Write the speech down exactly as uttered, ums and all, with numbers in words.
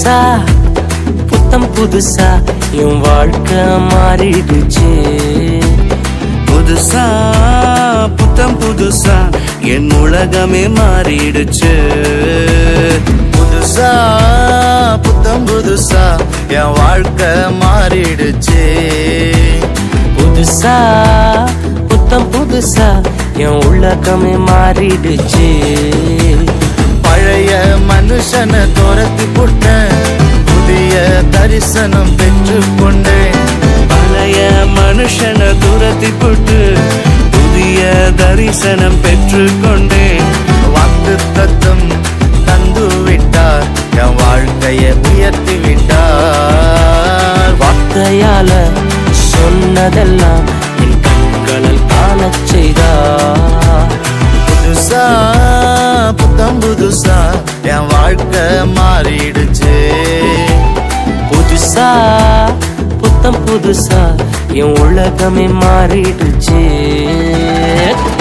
புதுசா புத்தம் புதுசா என் வாழ்க்கை மாறிடுச்சு. புதுசா புத்தம் புதுசா என் உலகமே மாறிடுச்சு. புதுசா புத்தம் புதுசா என் வாழ்க்கை மாறிடுச்சு. புதுசா புத்தம் புதுசா என் உலகமே மாறிடுச்சு. பழைய மனுஷனை துரத்தி போட்டேன், புதிய தரிசனம் பெற்று கொண்டேன். பழைய மனுஷனை துரத்தி போட்டு புதிய தரிசனம் பெற்று கொண்டேன். வாக்கு தத்தம் தந்து விட்டார், என் வாழ்க்கையை உயர்த்தி விட்டார். வார்த்தையால சொன்னதெல்லாம் என் கண்களில் காணச் செய்தார். புதுசா புத்தம் புதுசா என் வாழ்க்கை மாறிடுச்சு. புதுசா புத்தம் புதுசா என் உலகமே மாறிடுச்சு.